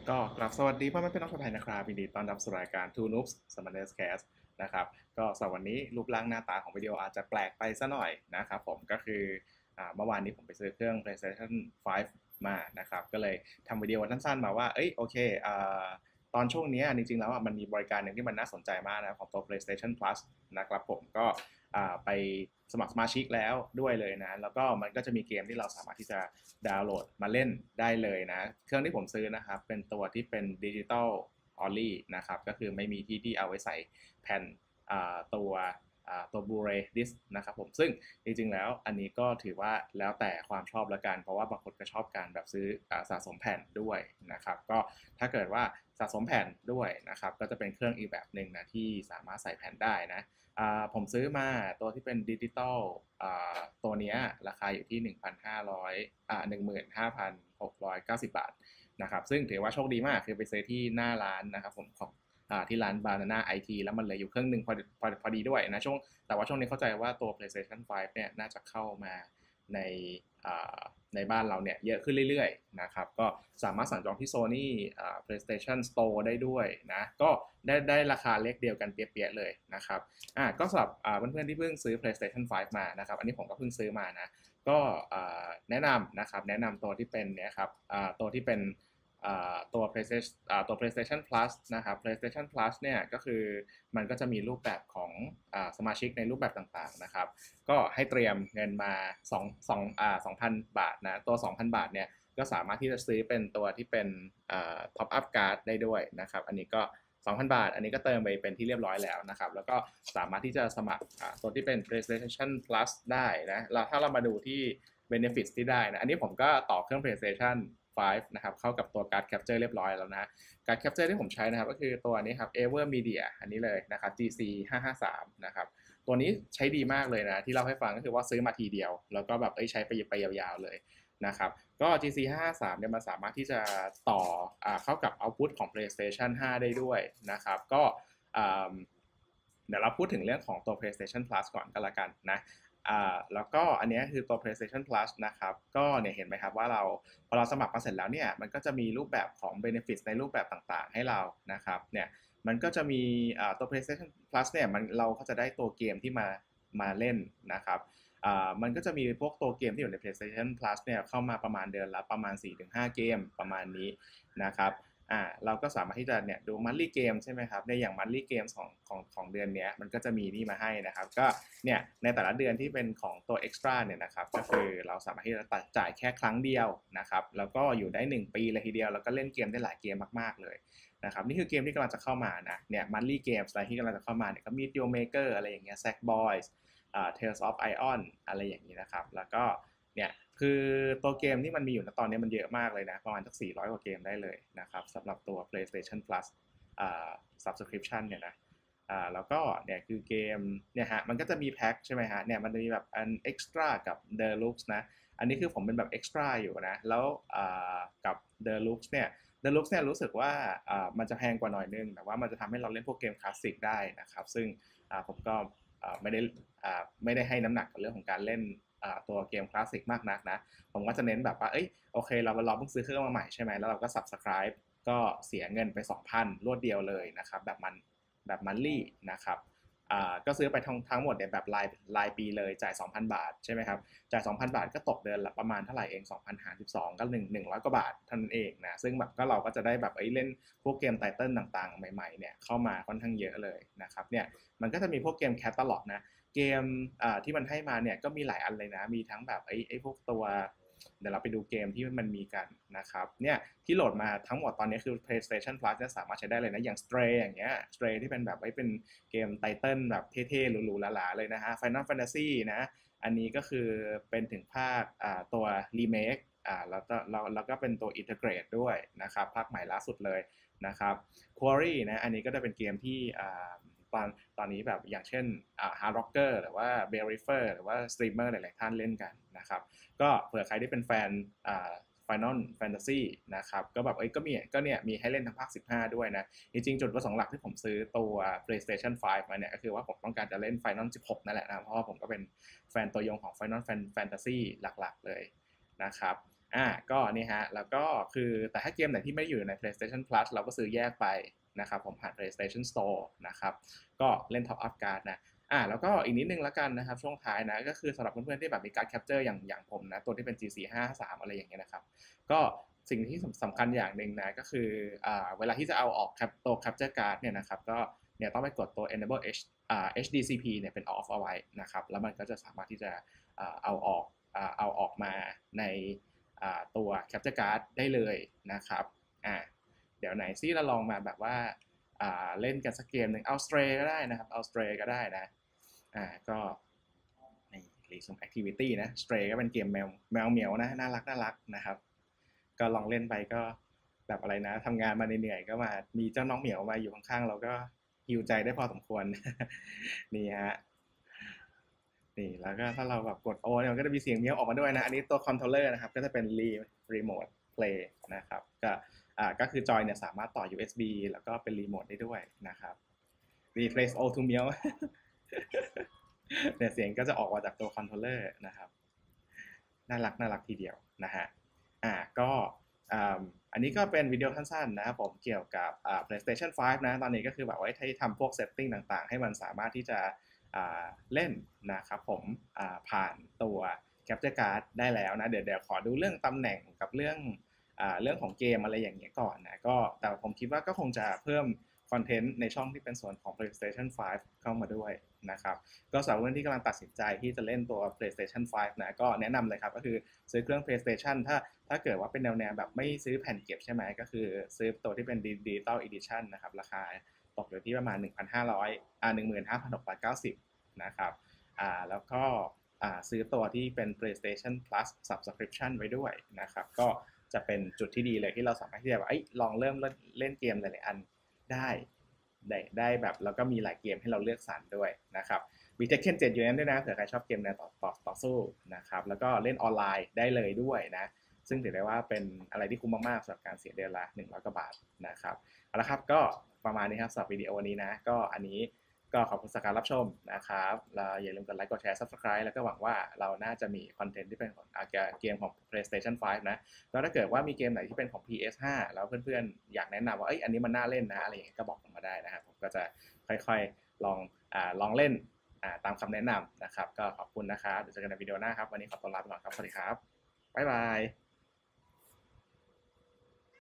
ก็กลับสวัสดีพ่อแม่พี่น้องชาวไทยนะครับยินดีต้อนรับสู่รายการ Two Noobs Summoners Cast นะครับก็สำหรับวันนี้รูปร่างหน้าตาของวิดีโออาจจะแปลกไปซะหน่อยนะครับผมก็คือเมื่อวานนี้ผมไปซื้อเครื่อง PlayStation 5 มานะครับก็เลยทำวิดีโอสั้นๆมาว่าเอ้ยโอเคตอนช่วงนี้จริงๆแล้วมันมีบริการหนึ่งที่มันน่าสนใจมากนะของตัว PlayStation Plus นะครับผมก็ไปสมัครสมาชิกแล้วด้วยเลยนะแล้วก็มันก็จะมีเกมที่เราสามารถที่จะดาวน์โหลดมาเล่นได้เลยนะเครื่องที่ผมซื้อนะครับเป็นตัวที่เป็นดิจิตอลออลลี่นะครับก็คือไม่มีที่เอาไว้ใส่แผ่นตัวตัว Blu-ray disc นะครับผมซึ่งจริงๆแล้วอันนี้ก็ถือว่าแล้วแต่ความชอบละกันเพราะว่าบางคนก็ชอบการแบบซื้อสะสมแผ่นด้วยนะครับก็ถ้าเกิดว่าสะสมแผ่นด้วยนะครับก็จะเป็นเครื่องอีกแบบหนึ่งนะที่สามารถใส่แผ่นได้นะผมซื้อมาตัวที่เป็นดิจิตอลตัวนี้ราคาอยู่ที่1,50015,690 บาทนะครับซึ่งถือว่าโชคดีมากคือไปซื้อที่หน้าร้านนะครับผมของที่ร้าน Banana IT แล้วมันเหลืออยู่เครื่องหนึ่งพอดีด้วยนะแต่ว่าช่วงนี้เข้าใจว่าตัว PlayStation 5เนี่ยน่าจะเข้ามาในในบ้านเราเนี่ยเยอะขึ้นเรื่อยๆนะครับก็สามารถสั่งจองที่ Sony PlayStation Store ได้ด้วยนะก็ได้ราคาเลขเดียวกันเปียๆเลยนะครับก็สำหรับเพื่อนๆที่เพิ่งซื้อ PlayStation 5 มานะครับอันนี้ผมก็เพิ่งซื้อมานะก็แนะนำนะครับแนะนำตัวที่เป็นเนี่ยครับตัวที่เป็นตัว PlayStation Plus นะครับ PlayStation Plus เนี่ยก็คือมันก็จะมีรูปแบบของสมาชิกในรูปแบบต่างๆนะครับก็ให้เตรียมเงินมา2,000 บาทนะตัว 2,000 บาทเนี่ยก็สามารถที่จะซื้อเป็นตัวที่เป็นท็อปอัพการ์ดได้ด้วยนะครับอันนี้ก็ 2,000 บาทอันนี้ก็เติมไปเป็นที่เรียบร้อยแล้วนะครับแล้วก็สามารถที่จะสมัครตัวที่เป็น PlayStation Plus ได้นะแล้วถ้าเรามาดูที่ Benefits ที่ได้นะอันนี้ผมก็ต่อเครื่อง PlayStation 5นะครับเข้ากับตัวการ์ด Capture เรียบร้อยแล้วนะการ์ด Capture ที่ผมใช้นะครับก็คือตัวนี้ครับ Evermedia อันนี้เลยนะครับ GC 553นะครับตัวนี้ใช้ดีมากเลยนะที่เล่าให้ฟังก็คือว่าซื้อมาทีเดียวแล้วก็แบบใช้ไปยาวๆเลยนะครับก็ GC 553เนี่ยมันสามารถที่จะต่อเข้ากับ output ของ PlayStation 5 ได้ด้วยนะครับก็เดี๋ยวเราพูดถึงเรื่องของตัว PlayStation Plus ก่อนก็แล้วกันนะแล้วก็อันนี้คือตัว PlayStation Plus นะครับก็เนี่ยเห็นไหมครับว่าพอเราสมัครมาเสร็จแล้วเนี่ยมันก็จะมีรูปแบบของ Benefits ในรูปแบบต่างๆให้เรานะครับเนี่ยมันก็จะมีตัว PlayStation Plus เนี่ยเราก็จะได้ตัวเกมที่มาเล่นนะครับมันก็จะมีพวกตัวเกมที่อยู่ใน PlayStation Plus เนี่ยเข้ามาประมาณเดือนละประมาณ4-5 เกมประมาณนี้นะครับเราก็สามารถที่จะเนี่ยดู monthly game ใช่ไหมครับในอย่าง monthly game ของเดือนนี้มันก็จะมีนี่มาให้นะครับก็เนี่ยในแต่ละเดือนที่เป็นของตัว extra เนี่ยนะครับก็คือเราสามารถที่จะตัดจ่ายแค่ครั้งเดียวนะครับแล้วก็อยู่ได้1 ปีเลยทีเดียวแล้วก็เล่นเกมได้หลายเกมมากๆเลยนะครับนี่คือเกมที่กำลังจะเข้ามานะเนี่ย monthly games อะไรที่กำลังจะเข้ามาเนี่ยก็ Meet Your Maker อะไรอย่างเงี้ย Sackboy Tales of Ion อะไรอย่างนี้นะครับแล้วก็เนี่ยคือตัวเกมที่มันมีอยู่ณตอนนี้มันเยอะมากเลยนะประมาณสัก400 กว่าเกมได้เลยนะครับสำหรับตัว PlayStation Plus Subscription เนี่ยนะแล้วก็เนี่ยคือเกมเนี่ยฮะมันก็จะมีแพ็คใช่ไหมฮะเนี่ยมันจะมีแบบอัน Extra กับ Deluxe นะอันนี้คือผมเป็นแบบ Extra อยู่นะแล้วกับ Deluxe เนี่ย Deluxe เนี่ยรู้สึกว่ามันจะแพงกว่าหน่อยนึงแต่ว่ามันจะทำให้เราเล่นพวกเกมคลาสสิกได้นะครับซึ่งผมก็ไม่ได้ให้น้ำหนักกับเรื่องของการเล่นตัวเกมคลาสสิกมากนักนะผมก็จะเน้นแบบว่าโอเคเราเพิ่งซื้อเครื่องมาใหม่ใช่ไหมแล้วเราก็ subscribe ก็เสียเงินไป 2,000 รวดเดียวเลยนะครับแบบมันลี่นะครับก็ซื้อไปทั้งหมดเนี่ยแบบรายปีเลยจ่าย 2,000 บาทใช่ไหมครับจ่าย 2,000 บาทก็ตกเดือนละประมาณเท่าไหร่เอง2,000หาร12ก็100 กว่าบาทเท่านั้นเองนะซึ่งแบบก็เราก็จะได้แบบเล่นพวกเกมไตเติลต่างๆใหม่ๆเนี่ยเข้ามาค่อนข้างเยอะเลยนะครับเนี่ยมันก็จะมีพวกเกมแคตตาล็อกนะเกมที่มันให้มาเนี่ยก็มีหลายอันเลยนะมีทั้งแบบพวกตัวเดี๋ยวเราไปดูเกมที่มันมีกันนะครับเนี่ยที่โหลดมาทั้งหมดตอนนี้คือ PlayStation Plus จะสามารถใช้ได้เลยนะอย่าง Stray อย่างเงี้ย Stray ที่เป็นแบบเป็นเกมไตเติลแบบเท่ๆหรูๆหราๆเลยนะฮะ Final Fantasy นะอันนี้ก็คือเป็นถึงภาคตัวรีเมคแล้วก็เป็นตัว Integrate ด้วยนะครับภาคใหม่ล่าสุดเลยนะครับ Quarry นะอันนี้ก็จะเป็นเกมที่ตอนตอนนี้แบบอย่างเช่นHard Rocker หรือว่า Believer หรือว่าสตรีมเมอร์หลายๆท่านเล่นกันนะครับก็เผื่อใครที่เป็นแฟนFinal Fantasy นะครับก็แบบเนี่ยมีให้เล่นทั้งภาค15ด้วยนะจริงๆจุดประสงค์หลักที่ผมซื้อตัว PlayStation 5 มาเนี่ยก็คือว่าผมต้องการจะเล่น Final 16นั่นแหละนะเพราะว่าผมก็เป็นแฟนตัวยงของ Final Fantasy หลักๆเลยนะครับก็นี่ฮะแล้วก็คือแต่ถ้าเกมไหนที่ไม่อยู่ใน PlayStation Plus เราก็ซื้อแยกไปนะครับผมผ่าน PlayStation Store นะครับก็เล่น Top Up Card นะแล้วก็อีกนิดนึงแล้วกันนะครับช่วงท้ายนะก็คือสำหรับเพื่อนๆที่แบบมีการ์ดแคปเจอร์อย่างผมนะตัวที่เป็น G453 อะไรอย่างเงี้ยนะครับก็สิ่งที่สำคัญอย่างหนึ่งนะก็คือเวลาที่จะเอาออกตัว Capture Card เนี่ยนะครับก็เนี่ยต้องไปกดตัว Enable HDCP เนี่ยเป็น off เอาไว้นะครับแล้วมันก็จะสามารถที่จะเอาออกมาในตัว Capture Card ได้เลยนะครับเดี๋ยวไหนซิเราลองมาแบบว่าเล่นกันสักเกมหนึ่งเอาสเตรก็ได้นะครับเอาสเตรก็ได้นะก็ในรีซอมแอคทิวิตี้นะสเตรก็เป็นเกมแมวเหมียวนะน่ารักนะครับก็ลองเล่นไปก็แบบอะไรนะทำงานมาเหนื่อยก็มามีเจ้าน้องเหมียวมาอยู่ข้างๆเราก็ฮิวใจได้พอสมควรนี่ฮะนี่แล้วก็ถ้าเราแบบกดโอเนี่ยมันก็จะมีเสียงเมียวออกมาด้วยนะอันนี้ตัวคอนโทรลเลอร์นะครับก็จะเป็นรีโมทเพลย์นะครับก็คือจอยเนี่ยสามารถต่อ USB แล้วก็เป็นรีโมทได้ด้วยนะครับ replace all to meow เนี่ยเสียงก็จะออกมาจากตัวคอนโทรลเลอร์นะครับน่ารักทีเดียวนะฮะก็อันนี้ก็เป็นวิดีโอสั้นๆนะครับผมเกี่ยวกับPlayStation 5 นะตอนนี้ก็คือแบบว่าให้ทำพวกเซตติ้งต่างๆให้มันสามารถที่จะเล่นนะครับผมผ่านตัว Capture Card ได้แล้วนะเดี๋ยวขอดูเรื่องตำแหน่งกับเรื่องของเกมอะไรอย่างเงี้ยก่อนนะก็แต่ผมคิดว่าก็คงจะเพิ่มคอนเทนต์ในช่องที่เป็นส่วนของ PlayStation 5 เข้ามาด้วยนะครับก็สำหรับเพื่อนที่กำลังตัดสินใจที่จะเล่นตัว PlayStation 5 นะก็แนะนำเลยครับก็คือซื้อเครื่อง PlayStation ถ้าเกิดว่าเป็นแนวแบบไม่ซื้อแผ่นเก็บใช่ไหมก็คือซื้อตัวที่เป็น Digital Edition นะครับราคาตกอยู่ที่ประมาณ 1,500 15,690 นะครับแล้วก็ซื้อตัวที่เป็น PlayStation Plus Subscription ไว้ด้วยนะครับก็จะเป็นจุดที่ดีเลยที่เราสามารถที่จะลองเริ่มเล่นเกมหลายๆอันได้แบบแล้วก็มีหลายเกมให้เราเลือกสรรด้วยนะครับมี Tekken 7 อยู่นั้นด้วยนะเผื่อใครชอบเกมแนวต่อสู้นะครับแล้วก็เล่นออนไลน์ได้เลยด้วยนะซึ่งถือได้ว่าเป็นอะไรที่คุ้มมากๆสำหรับการเสียเดือนละ100 กว่าบาทนะครับเอาละครับก็ประมาณนี้ครับสำหรับวิดีโอนี้นะก็อันนี้ก็ขอบคุณสำหรับการรับชมนะครับแล้วอย่าลืมกดไลค์กดแชร์ Subscribe แล้วก็หวังว่าเราน่าจะมีคอนเทนต์ที่เป็นของเกมของ PlayStation 5 นะแล้วถ้าเกิดว่ามีเกมไหนที่เป็นของ PS5 แล้วเพื่อนๆอยากแนะนำว่าอันนี้มันน่าเล่นนะอะไรอย่างเงี้ยก็บอกผมมาได้นะครับผมก็จะค่อยๆลองเล่นตามคำแนะนำนะครับก็ขอบคุณนะครับเดี๋ยวเจอกันในวิดีโอหน้าครับวันนี้ขอตัวลาไปก่อนครับสวัสดีครับบ๊ายบาย